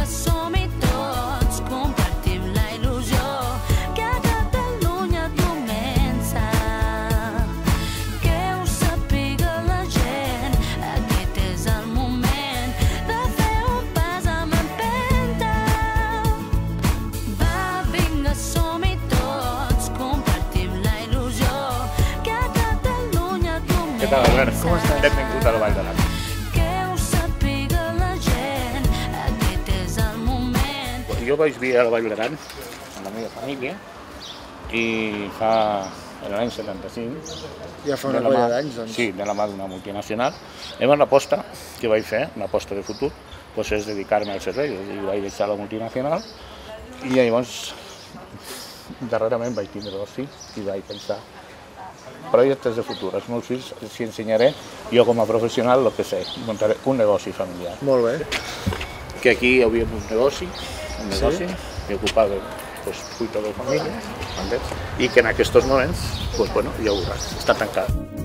vinga, som-hi tots, compartim la il·lusió que a Catalunya comença. Que ho sàpiga la gent, aquest és el moment de fer un pas amb empenta. Va, vinga, som-hi tots, compartim la il·lusió que a Catalunya comença. Què tal, Albert? Com estàs? Benvingut a la Vall d'Aran. Jo vaig viure a la Vall d'Aran amb la meva família i l'any 75... Ja fa una colla d'anys, doncs. Sí, de la mà d'una multinacional. Llavors l'aposta que vaig fer, una aposta de futur, és dedicar-me al servei. Vaig deixar la multinacional i llavors darrerament vaig tindre 2 fills i vaig pensar projectes de futur. Els meus fills els ensenyaré jo com a professional el que sé, muntaré un negoci familiar. Molt bé. Que aquí hi havia un negoci que ocupava 8 o 10 famílies, i que en aquests moments, ja ho veuràs, està tancat.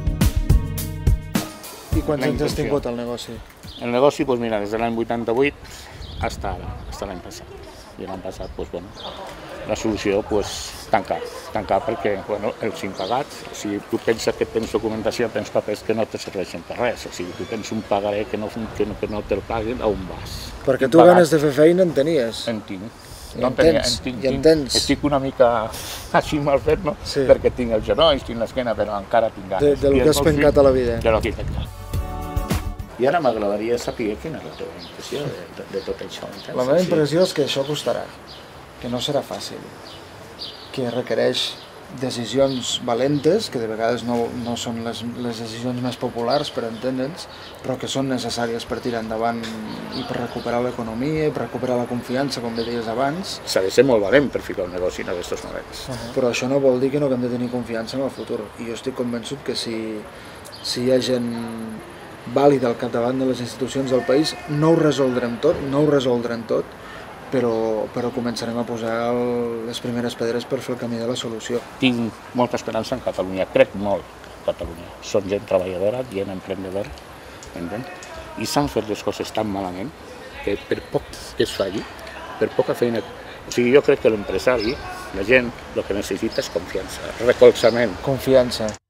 I quants anys has tingut el negoci? El negoci, mira, des de l'any 88 fins ara, fins l'any passat. I l'any passat, la solució, tancar perquè els impagats, o sigui, tu penses que tens documentació, tens papers que no te serveixen per res, o sigui, tu tens un pagaré que no te'l paguin, a on vas? Perquè tu ganes de fer feina en tenies. En tinc. I en tens. Estic una mica així mal fet, no? Perquè tinc els genolls, tinc l'esquena, però encara tinc ganes. Del que has pencat a la vida. De lo que he pencat. I ara m'agradaria saber quina és la teva impressió de tot això. La meva impressió és que això costarà, que no serà fàcil, que requereix decisions valentes, que de vegades no són les decisions més populars, per entendre'ns, però que són necessàries per tirar endavant i per recuperar l'economia i per recuperar la confiança, com deies abans. S'ha de ser molt valent per ficar un negoci en aquests moments. Però això no vol dir que no hem de tenir confiança en el futur. I jo estic convençut que si hi ha gent vàlida al capdavant de les institucions del país, no ho resoldrem tot, però començarem a posar les primeres pedres per fer el camí de la solució. Tinc molta esperança en Catalunya, crec molt en Catalunya. Som gent treballadora, gent emprendedora, i s'han fet les coses tan malament que per poc que es falli, per poca feina... O sigui, jo crec que l'empresari, la gent, el que necessita és confiança, recolzament. Confiança.